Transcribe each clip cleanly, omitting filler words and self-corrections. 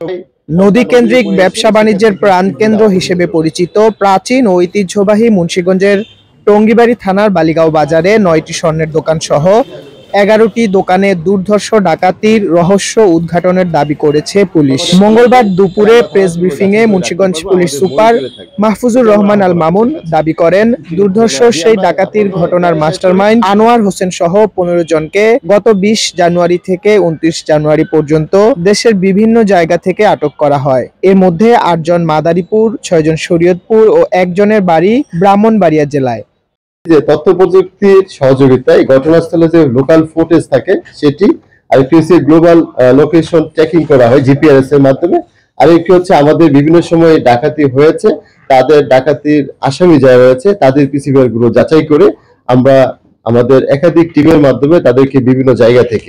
নদীকেন্দ্রিক ব্যবসা-বাণিজ্যের প্রাণকেন্দ্র হিসেবে পরিচিত প্রাচীন ও ঐতিহ্যবাহী মুন্সিগঞ্জের টঙ্গিবাড়ি থানার বালিগাঁও বাজারে ৯টি স্বর্ণের দোকানসহ ১১টি দোকানে দুর্ধর্ষ ডাকাতির রহস্য উদ্ঘাটনের দাবি করেছে পুলিশ। মঙ্গলবার দুপুরে প্রেস ব্রিফিংয়ে মুন্সিগঞ্জ পুলিশ সুপার মাহফুজুর রহমান আল মামুন দাবি করেন, দুর্ধর্ষ সেই ডাকাতির ঘটনার মাস্টারমাইন্ড আনোয়ার হোসেন সহ ১৫ জনকে গত ২০ জানুয়ারি থেকে ২৯ জানুয়ারি পর্যন্ত দেশের বিভিন্ন জায়গা থেকে আটক করা হয়। এর মধ্যে ৮ জন মাদারীপুর, ৬ জন শরীয়তপুর ও একজনের বাড়ি ব্রাহ্মণবাড়িয়া জেলায়। যে তথ্য প্রযুক্তির সহযোগিতায় ঘটনাস্থলে যে লোকাল ফুটেজ থাকে সেটি, আরেকটি হচ্ছে গ্লোবাল লোকেশন ট্র্যাকিং করা হয় জিপিআরএস এর মাধ্যমে, আরেকটি হচ্ছে আমাদের বিভিন্ন সময় ডাকাতি হয়েছে তাদের ডাকাতির আসামি যারা রয়েছে তাদের পিসিআর গুলো যাচাই করে আমরা আমাদের একাধিক টিমের মাধ্যমে তাদেরকে বিভিন্ন জায়গা থেকে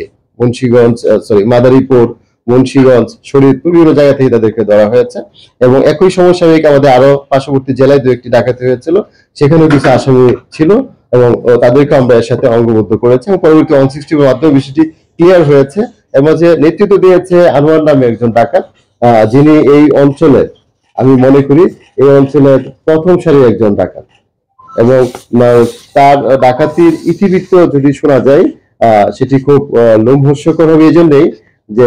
মাদারীপুর, মুন্সিগঞ্জ, শরীয়তপুর বিভিন্ন জায়গা থেকে তাদেরকে ধরা হয়েছে এবং একই সমস্যা আমাদের আরো পার্শ্ববর্তী জেলায় দু একটি ডাকাতি হয়েছিল, সেখানেও কিছু আসামি ছিল এবং তাদেরকে আমরা এর সাথে অঙ্গবদ্ধ করেছি এবং পরবর্তী 160 এর মাধ্যমে বিষয়টি ক্লিয়ার হয়েছে। এবং যে নেতৃত্ব দিয়েছে আনোয়ার নামে একজন ডাকাত, যিনি এই অঞ্চলের, আমি মনে করি এই অঞ্চলের প্রথম সারির একজন ডাকাত এবং তার ডাকাতির ইতিবৃত্ত যদি শোনা যায় সেটি খুব লোমহর্ষকর হবে এই জন্যই যে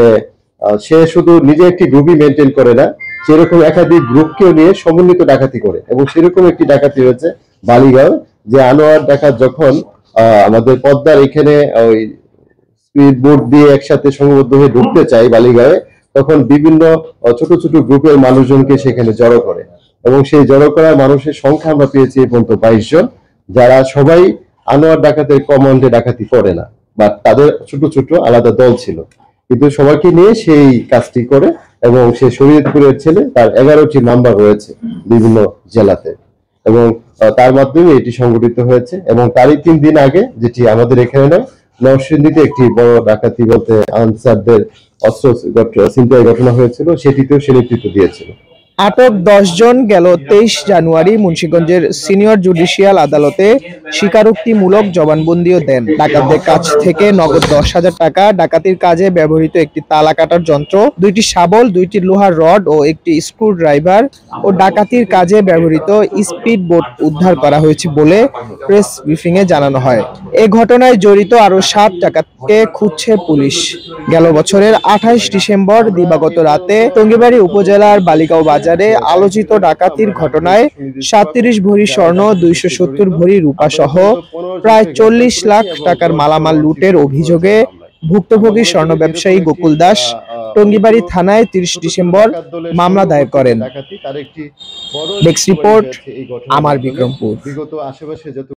সে শুধু নিজে একটি গ্রুপই মেনটেন করে না, সেরকম একাধিক গ্রুপকেও নিয়ে সমন্বিত ডাকাতি করে এবং সেরকম একটি ডাকাতি হয়েছে বালিগাঁও। যে আনোয়ার ডাকাত যখন আমাদের পদ্মার এখানে ওই স্পিড বোট দিয়ে একসাথে সংবদ্ধ হয়ে ঢুকতে চায় বালিগাঁওয়ে, তখন বিভিন্ন ছোট ছোট গ্রুপের মানুষজনকে সেখানে জড়ো করে এবং সেই জড়ো করার মানুষের সংখ্যা আমরা পেয়েছি এই পর্যন্ত ২২ জন, যারা সবাই আনোয়ার ডাকাতের কমান্ডে ডাকাতি করে না, বা তাদের ছোট ছোট আলাদা দল ছিল, কিন্তু সবাইকে নিয়ে সেই কাজটি করে এবং সে শরীয়তপুরের ছেলে, তার 11টি নাম্বার রয়েছে বিভিন্ন জেলাতে এবং তার মাধ্যমে এটি সংগঠিত হয়েছে। এবং তারই ৩ দিন আগে যেটি আমাদের এখানে নয়, নরসিংদীতে একটি বড় ডাকাতি বলতে আনসারদের অস্ত্র ছিনতাই ঘটনা হয়েছিল, সেটিতেও সে নেতৃত্ব দিয়েছিল। আটক ১০ জন গেল ২৩ জানুয়ারি মুন্সিগঞ্জের সিনিয়র জুডিশিয়াল আদালতে স্বীকারোক্তিমূলক জবানবন্দিও দেন। ডাকাতদের কাছ থেকে নগদ ১০,০০০ টাকা, ডাকাতির কাজে ব্যবহৃত একটি তালা কাটার যন্ত্র, ২টি শাবল, ২টি লোহার রড ও একটি স্ক্রু ড্রাইভার ও ডাকাতির কাজে ব্যবহৃত স্পিড বোট উদ্ধার করা হয়েছে বলে প্রেস ব্রিফিংয়ে জানানো হয়। এ ঘটনায় জড়িত আরও ৭ ডাকাতকে খুঁজছে পুলিশ। গেল বছরের ২৮ ডিসেম্বর দিবাগত রাতে টঙ্গিবাড়ি উপজেলার বালিগাঁও বাজারে আলোচিত ডাকাতির ঘটনায় ৩৭ ভরি স্বর্ণ, ২৭০ ভরি রূপা সহ প্রায় ৪০ লাখ টাকার মালামাল লুটের অভিযোগে ভুক্তভোগী স্বর্ণ ব্যবসায়ী গোকুল দাস টঙ্গিবাড়ি থানায় ৩০ ডিসেম্বর মামলা দায়ের করেন। ডেস্ক রিপোর্ট, আমার বিক্রমপুর।